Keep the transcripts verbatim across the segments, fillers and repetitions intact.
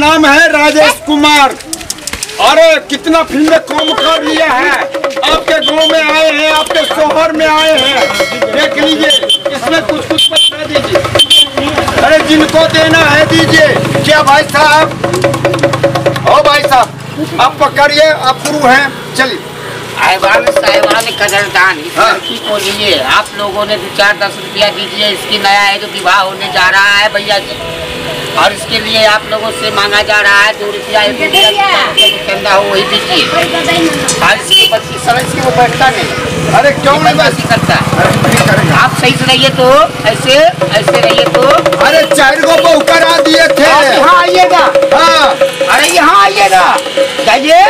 नाम है राजेश कुमार। अरे कितना फिल्में काम कर लिया है, आपके गांव में आए हैं, आपके शहर में आए हैं, देख लीजिए इसमें कुछ कुछ पैसा दीजिए। अरे जिनको देना है दीजिए। क्या भाई साहब, ओ भाई साहब आप पकड़िए, आप गुरु हैं, चलिए। साहिबान साहिबान कदरदान इस लड़की को लिए आप लोगों ने दो चार दस रुपया दीजिए। इसकी नया है जो विवाह होने जा रहा है भैया जी, और इसके लिए आप लोगों से मांगा जा रहा है दो रुपया एक रुपया चंदा हो वही दीजिए। और इसकी बच्ची समझ के वो बैठता नहीं। अरे क्यों नहीं बच्ची करता है? आप सही से रहिए तो ऐसे ऐसे रहिए तो। अरे चार को बहु करा दिए थे। यहाँ आइएगा। हाँ अरे यहाँ आइएगा, जाइए।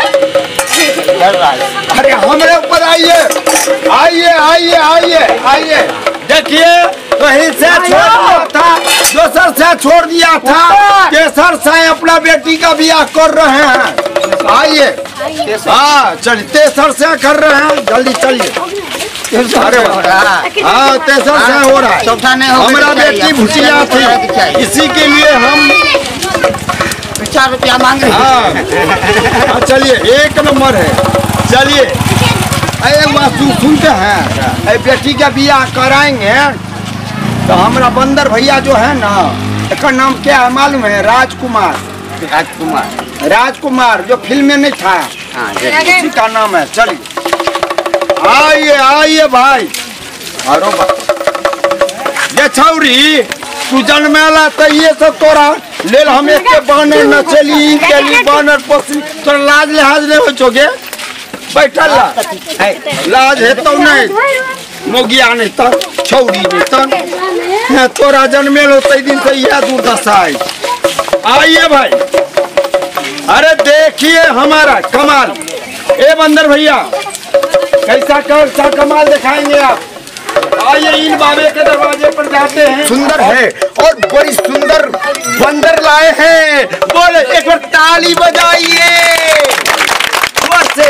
अरे हमारे ऊपर आइए आइए आइए आइए आइए। देखिए कहीं से छोड़ दिया था, दूसर से छोड़ दिया था, तेसर से अपना बेटी का ब्याह कर रहे हैं। आइए हाँ चलिए, तेसर से कर रहे हैं, जल्दी चलिए। अरे हाँ तेसर से हो रहा है। चौथा नहीं हो, हमारा बेटी भुसिया थी, इसी के लिए हम चार रुपया मांग रहे हैं। हाँ चलिए एक नंबर है। चलिए अरे मासू सुनते हैं, अरे बेटी का ब्याह कराएंगे तो हमारा बंदर भैया जो है ना, इसका नाम क्या है मालूम है? राजकुमार। राजकुमार राजकुमार जो फिल्म में नहीं था, हाँ इसी का नाम है। चलिए आइए आइए भाई। अरे ये छौरी तू जन्मेला तो ये सब तोरा ले हम एक के बानर न चली के लिए बानर पोसी तोरा लाज लिहाज ले हो चोगे बैठल ला है, लाज है तो नहीं मोगिया नहीं तो छौरी नहीं तो तोरा जन्मेल होते दिन से यह दुर्दशा है। आइए भाई। अरे देखिए हमारा कमाल। ए बंदर भैया कैसा कैसा कमाल दिखाएंगे आप। आइए इन बाबे के दरवाजे पर जाते हैं। सुंदर है और बड़ी सुंदर बंदर लाए हैं। बोले एक बार ताली बजाइए। से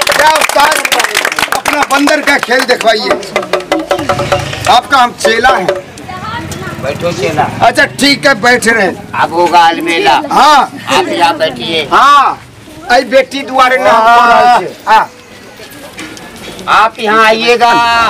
अपना बंदर का खेल दिखवाइए। आपका हम चेला है। बैठो चेला। अच्छा ठीक है बैठ रहे। अब होगा अलमेला। हाँ आप यहाँ बैठिए। हाँ आई बेटी द्वारे ना हाँ आप यहाँ आइएगा।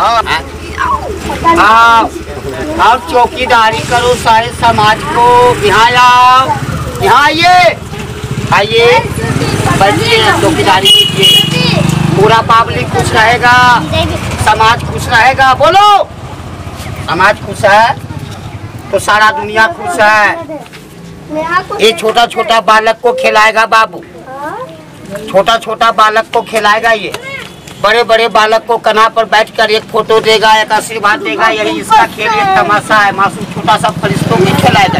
आप आप चौकीदारी करो सारे समाज को। यहाँ आओ, यहाँ आइए आइए बैठिए, चौकीदारी कीजिए। पूरा पब्लिक खुश रहेगा, समाज खुश रहेगा। बोलो समाज खुश है तो सारा दुनिया खुश है। ये छोटा छोटा बालक को खिलाएगा बाबू, छोटा छोटा बालक को खिलाएगा। ये बड़े बड़े बालक को कन्हा पर बैठकर एक फोटो देगा, एक आशीर्वाद देगा। यही इसका खेल एक तमाशा है। मासूम छोटा सा फरिश्तों में खिलाएगा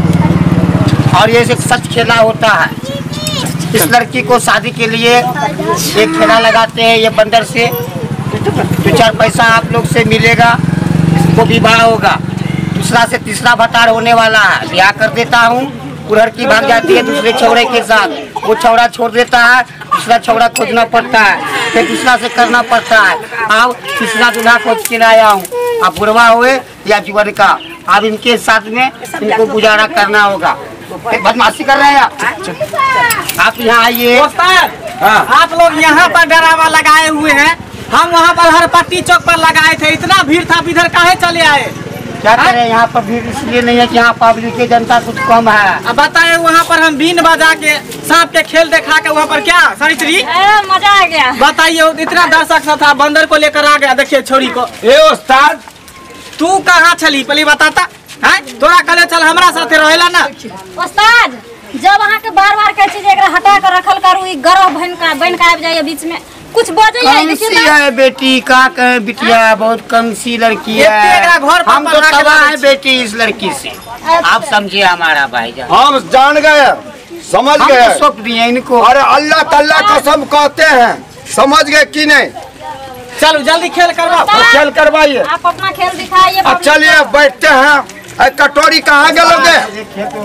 ये, और ये सच खेला होता है। इस लड़की को शादी के लिए एक खेला लगाते हैं ये बंदर से, दो चार पैसा आप लोग से मिलेगा, इसको विवाह होगा। दूसरा से तीसरा भतार होने वाला है। ब्याह कर देता हूँ, उधर की भाग जाती है दूसरे छौड़े के साथ, वो छौड़ा छोड़ देता है, दूसरा छौड़ा खोजना पड़ता है, फिर दूसरा से करना पड़ता है। अब तीसरा दूल्हा खोज के लाया हूँ। अब बुढ़वा हुए या जुआर का, अब इनके साथ में इनको गुजारा करना होगा। बदमाशी कर रहे हैं आप। आप यहाँ आइए। हाँ। आप लोग यहाँ पर डरावा लगाए हुए हैं, हम वहाँ पर हरपट्टी चौक पर लगाए थे। इतना भीड़ था, इधर काहे चले आए? क्या करें, यहाँ पर भीड़ इसलिए नहीं है कि यहाँ पब्लिक की जनता कुछ कम है। अब बताए वहाँ पर हम बीन बजा के सांप के खेल दिखा के वहाँ पर क्या सरित्री मजा आ गया। बताइए इतना दर्शक था, बंदर को लेकर आ गया। देखिए छोरी को। ए उस्ताद तू कहाँ चली पहले बताता है? तोरा कले चल हमारा साथे रहेला ना। उस्ताद जब वहाँ के बार बार कह चीज हटा कर रखल करू, गरह बहन का बहन का आ जाए बीच में कुछ बोझ कमसी है बेटी, का कहे बिटिया बहुत कमसी लड़की है। घर हम तो तबाह है बेटी इस लड़की से। आप समझिए हमारा भाईजान। हम जान गए, समझ हम गए, तो सौंप दिए इनको। अरे अल्लाह तल्ला कसम कहते हैं, समझ गए कि नहीं? चलो जल्दी खेल करवाओ। खेल करवाइए। आप अपना खेल दिखाइए। अब चलिए बैठते हैं। कटोरी कहाँ गलोगे?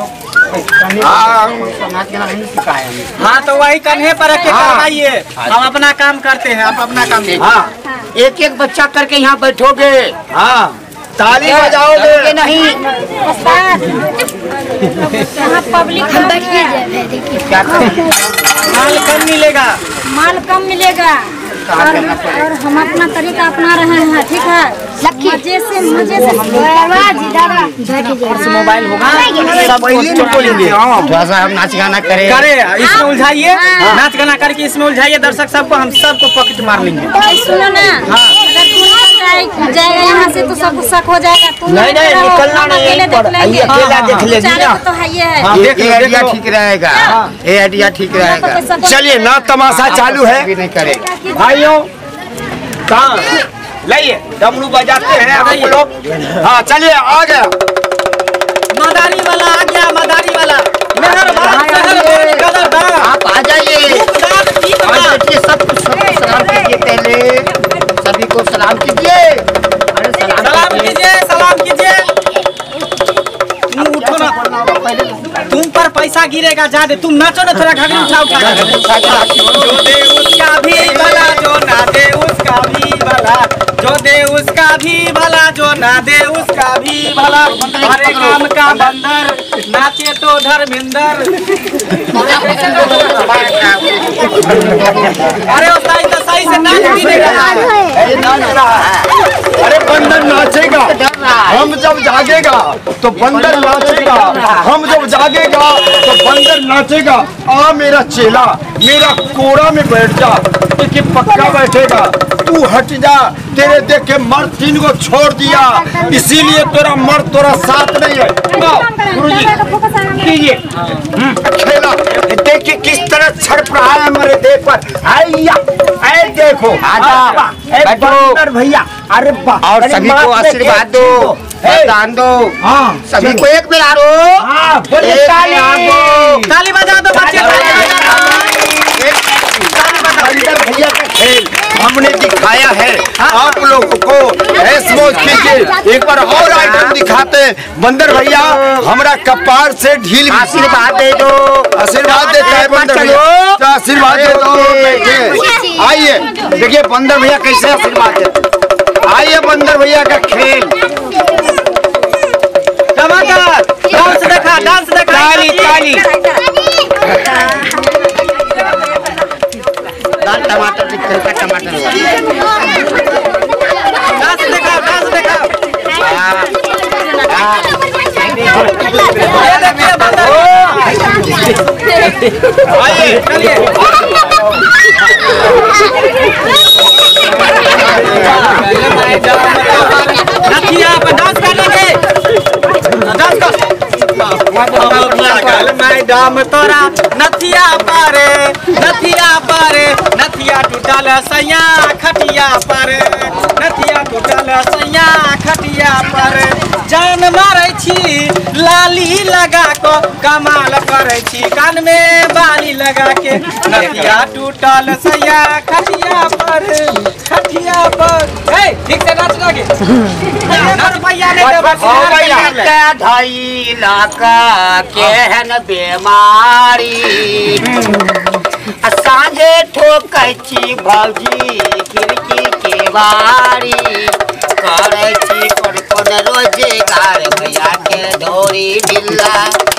हाँ तो वही कन्हे पर रख के करवाइए। हम अपना काम करते हैं, आप अपना काम। हाँ एक एक बच्चा करके यहाँ बैठोगे। हाँ ताली बजाओगे नहीं। पब्लिक क्या करें? माल कम मिलेगा। माल कम मिलेगा और, और हम अपना तरीका अपना रहे हैं, ठीक है। मजे से मजे से मोबाइल होगा थोड़ा सा हम नाच गाना करें करे इसमें उलझाइए, नाच गाना करके इसमें उलझाइए दर्शक सबको, हम सबको पॉकेट मार लेंगे। सुनो ना, अगर तू निकल जाएगा यहाँ से तो सब शक हो जाएगा। तू नहीं नहीं निकलना नहीं, ये अकेला देख लेगी ना, तो है ये है। ये आइडिया ठीक रहेगा, ये आइडिया ठीक रहेगा। चलिए ना, तमाशा चालू है भी नहीं करेगा भाइयों। कहाँ लाइए डमरू बजाते हैं हम लोग। हाँ चलिए आ गया मदारी वाला आ गया, मदारी वाला मेहरबान मेहरबान कदरदान। आप आ जाइए, खूबदार ठीक और बा। देखिए सबको सबको सलाम कीजिए, पहले सभी को सलाम कीजिए। अरे सलाम सलाम कीजिए, सलाम कीजिए। तुम उठो ना, तुम पर पैसा गिरेगा ज्यादा, तुम नाचो ना, थोड़ा घाघरी उठा उठा। जो दे उसका भी भला, जो ना दे उसका भी भला, जो दे उसका भी भला, जो ना दे उसका भी भला। हरे काम का बंदर नाचे तो धर्मेंद्र। अरे वो सही तो सही से नाच भी नहीं रहा है। अरे बंदर नाचेगा, हम जब जागेगा तो बंदर नाचेगा, हम जब जागेगा तो बंदर नाचेगा। आ मेरा चेला, मेरा कोरा में बैठ जा, देखिए पक्का बैठेगा। तू हट जा, तेरे देख के मर्द तीन को छोड़ दिया, इसीलिए तेरा मर्द तेरा साथ नहीं है। गुरुजी कीजिए खेला, देखिए किस तरह छड़प रहा है हमारे देह पर। आइया, ऐ देखो आजा, बंदर भैया, अरे वाह। और सभी को आशीर्वाद दो, वरदान दो। हाँ सभी को एक मिला रो, हाँ बोले एक ताली। मिला दो। ताली बजा दो बच्चे। बंदर भैया का खेल हमने दिखाया है आप लोगों को। ऐस मौज कीजिए, एक बार और आइटम दिखाते हैं। बंदर भैया हमारा कपार से ढील आशीर्वाद दे दो, आशीर्वाद देता है बंदर भैया, तो आशीर्वाद दे दो। बैठे आइए, देखिए बंदर भैया कैसे आशीर्वाद देते। आइए बंदर भैया का खेल। टमाटर डांस देखा, डांस देखा। ताली ताली। दाल टमाटर दिखता है, टमाटर डांस देखा, डांस देखा। ये देखिए बंदर। आइए चलिए नथिया पे डांस कर लेंगे, डांस कर। मैडम तोरा नथिया पारे, नथिया पारे, नथिया टूटल सैया खटिया पारे, नथिया टूटल सैया खटिया पारे। जान मारे छी लाली लगा को, कमाल करे छी कान में बाली लगा के। नथिया टूटल सैया खटिया पर, खटिया पर। हे ठीक से नाच लगे। रुपया ने भैया ढाई इलाका केहन बेमारी, साँझे ठोकै छी भौजी खिड़की के बारी, करै छी कोन कोन रोजगार भैया के डोरी ढिल्ला,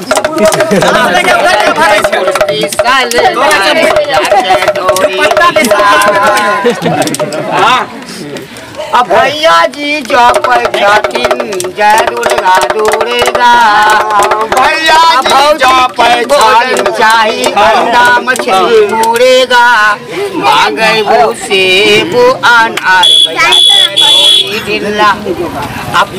अब भैया जी जप छथिन जय दुर्गा दुर्गा, भैया जी जप भोजन चाही अंडा मछली मुर्गा, मांगे वो सेब अनार भैया के ढिल्ला, अब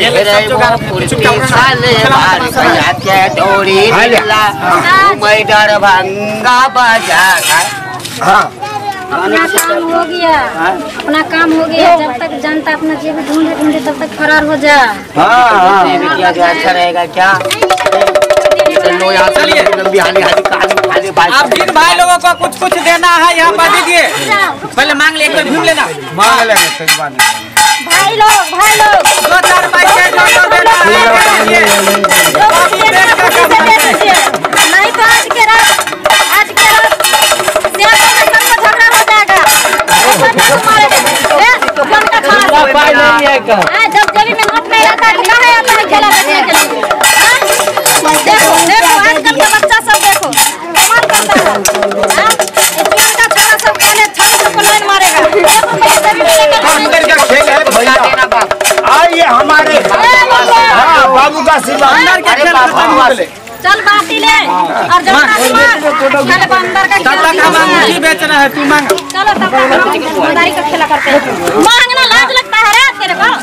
भैया के डोरी ढिल्ला, मैं दरभंगा बाजार। अपना काम हो गया, अपना काम हो गया। जब तक जनता अपना जेब ढूंढे ढूंढे तब तक फरार हो जा। अच्छा रहेगा क्या? चलो यहाँ चलिए, लंबी हाली हाली कहानी खाली बात। आप जिन भाई लोगों को कुछ कुछ देना है यहाँ पर दीजिए, पहले मांग ले, एक बार घूम लेना। मांग लेंगे भाई लोग, भाई लोग दो चार पैसे दो दो देना है, जो भी देना है उसे दे दीजिए। नहीं तो आज के रात, आज के रात झगड़ा हो जाएगा। तुम्हारे कौन का खाना जब जेबी में नोट नहीं रहता है, कहाँ आता है खेला देखने के लिए। देखो देखो आजकल का बच्चा सब देखो कमाल करता है। अंदर का खेल है भैया। आइए हमारे हाँ बाबू का सिवा अंदर के खेल खत्म हो गए। चल बाटी ले और जब चल अंदर का तब तक हम अंगूठी बेच रहे हैं, तू मांग। चलो तब हम मदारी का खेला करते हैं। मांगना लाज लगता है रे तेरे को।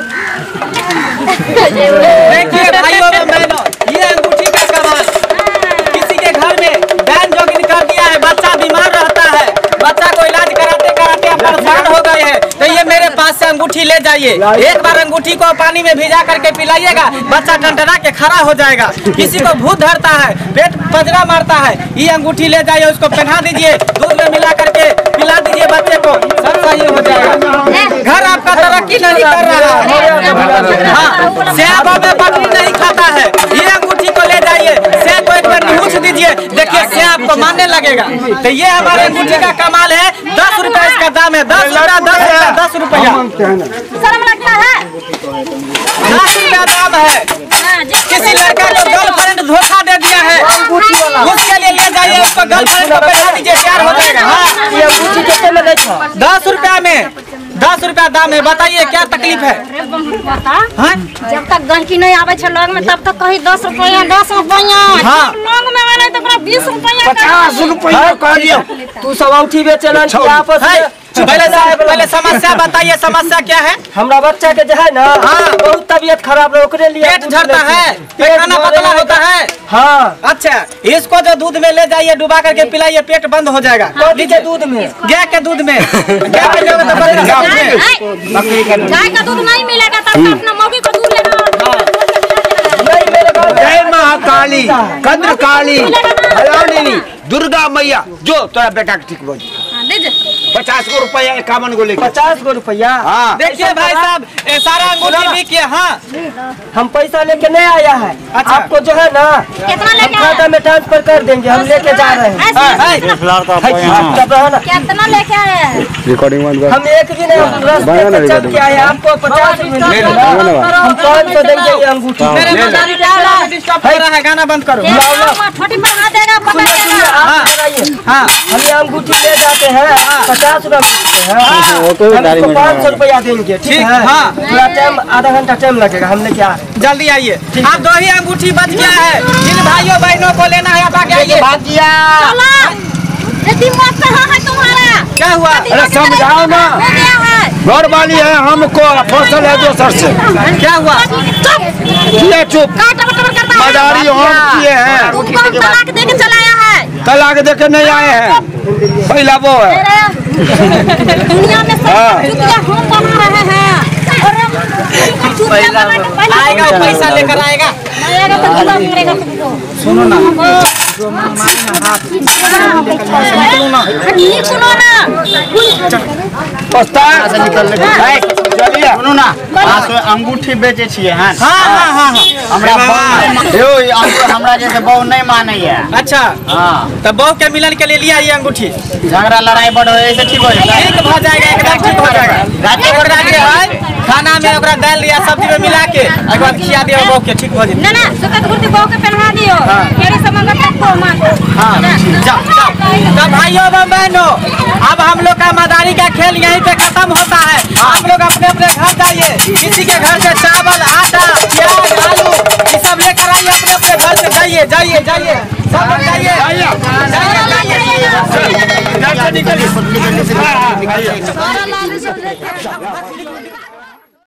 देखिए भाइयों और बहनों, ये अंगूठी का कमाल। किसी के घर में बहन जोगिन कर दिया है, बच्चा बीमार रहता है, बच्चा को इलाज कराते कराते आप परेशान हो गए हैं, तो ये मेरे पास से अंगूठी ले जाइए। एक बार अंगूठी को पानी में भिजा करके पिलाइएगा, बच्चा टंटना के खड़ा हो जाएगा। किसी को भूत धरता है, पेट पजरा मारता है, ये अंगूठी ले जाइए, उसको पहना दीजिए, दूध में मिला करके पिला दीजिए बच्चे को, सब सही हो जाएगा। घर आपका तरक्की नहीं कर रहा है। हाँ, सेब में बकरी नहीं खाता है, ये अंगूठी को ले जाइए, सेब को एक बार निहुच दीजिए, देखिए सेब आपको मानने लगेगा। तो ये हमारे अंगूठी का कमाल है। दस रुपया इसका दाम है, दस रुपया दस रुपया दस रुपया शर्म लगता है। दस रुपया दाम है। किसी लड़का को गर्लफ्रेंड धोखा दे दिया है, उसके लिए ले जाइए, उसको गर्लफ्रेंड को बैठा दीजिए, तैयार हो जाएगा। हाँ, ये अंगूठी कितने में देखो? दस रुपया में, दस रुपया दाम है। बताइए क्या तकलीफ है? हाँ? जब तक गंजी नहीं आवे छे लोग में तब तक कहीं दस रुपया दस रुपया हाँ। लोग में आने तो बीस रुपया पचास रुपया कह दिया। तू सब अंगूठी बेचलन आपस में। पहले पहले समस्या बताइए, समस्या क्या है? हमरा बच्चा के जो है ना हाँ। बहुत तबीयत खराब है, ओकरे लिए पेट झड़ता है, पैखाना पतला होता है। हाँ, अच्छा, इसको जो दूध में ले जाइए, डुबा करके पिलाइए, पेट बंद हो जाएगा। कथी के दूध में? गाय के दूध में। गाय के लोगे तो बकरी का दूध में। गाय का दूध नहीं मिलेगा तब तो अपना मौगी को दूध लेना। नहीं मेरे घर में जय महाकाली, कद्र काली, भवानी, दुर्गा मैया, जो तेरा बेटा ठीक बोल। पचास को रुपया इक्यावन को लेके पचास गो रुपया। हाँ। देखिए भाई साहब, ये सारा अंगूठी भी किया। हाँ, हम पैसा लेके नहीं आया है। अच्छा। आपको जो है ना कितना हम लेके खाता में ट्रांसफर कर देंगे, हम लेके जा रहे हैं। जब रहो ना, कितना लेके आए हैं? हम एक भी नहीं, हम रास्ते पे चल के आए हैं। आपको पचास रुपये हम पाँच सौ देंगे ये अंगूठी। मेरे मदारी डिस्टर्ब कर रहा है, गाना बंद करो। छोटी बढ़ा देगा पकड़ देगा। हाँ, हाँ, हम ये अंगूठी ले जाते हैं, पचास रुपया मिलते हैं, हमको पाँच सौ रुपया देंगे, ठीक ठीक, है? हाँ। थोड़ा टाइम, आधा घंटा टाइम लगेगा, हम लेके आ रहे हैं। जल्दी आइए। आप दो ही अंगूठी बच गया है, जिन भाइयों बहनों को लेना है आप आगे आइए। चलो, ये दिमाग कहाँ है तुम्हारा? क्या हुआ? अरे समझाओ ना, हो गया है। घर वाली है, हमको फसल है दोसर से। क्या हुआ? ये चुप, काटा बटोर करता है। मदारी हम किए हैं, तुमको हम तलाक दे के चलाया है। तलाक देके नहीं आए हैं, पहला वो है। तेरे दुनिया में सब चुतिया हम बना रहे हैं। और चुतिया बना के पहले आएगा, वो पैसा लेकर आएगा। आएगा तो जुदा करेगा तुमको। सुनो ना, ये सुनो ना। पछता चलिए सुनू ना, हाँ तो अंगूठी बेचे छिए हैं। हाँ हाँ हाँ हाँ। हमरा बहु यो ये अंगूर हमरा जैसे बहु नहीं माने है। अच्छा, हाँ, तो बहू के मिलन के लिए लिया ये अंगूठी। झगड़ा लड़ाई बड़ होए से ठीक हो जाए। ठीक हो जाएगा, एकदम ठीक हो जाएगा। रात ओकरा के है खाना में ओकरा दाल या सब्जी में मिला के एक बार खिया दियो बहू के, ठीक हो जाए। ना ना सुकत गुर्दी बहू के पहना दियो। मेरी समंग तक को मां। हाँ, जाओ जाओ। तो भाइयों और बहनों, अब हम लोग का मदारी का खेल यहीं पे खत्म होता है। आप लोग अपने अपने घर जाइए, किसी के घर से चावल, आटा, प्याज, आलू ये सब लेकर आइए, अपने अपने घर से जाइए जाइए जाइए, सब लोग जाइए जाइए जाइए। सारा लाल सब